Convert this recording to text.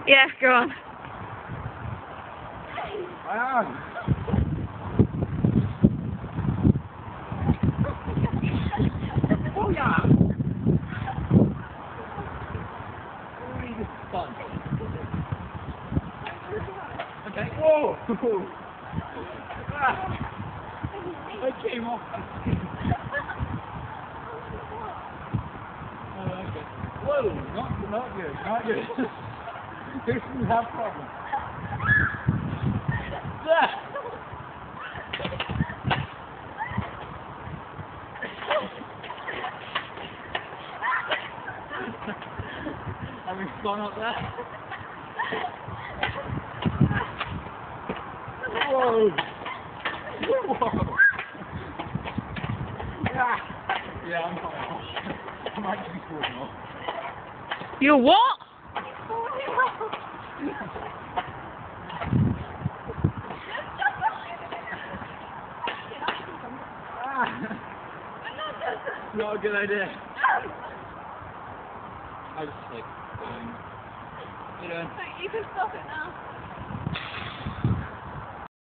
Yeah, go on. I am. Oh yeah. Really this is fun. Okay. Whoa. It came off. Oh, okay. Whoa, not good, not good. This is our problem. Having fun up there. Whoa! Whoa! Yeah, I'm fine. I'm actually falling off. You what? Not a good idea. I was just like, you know. You can stop it now.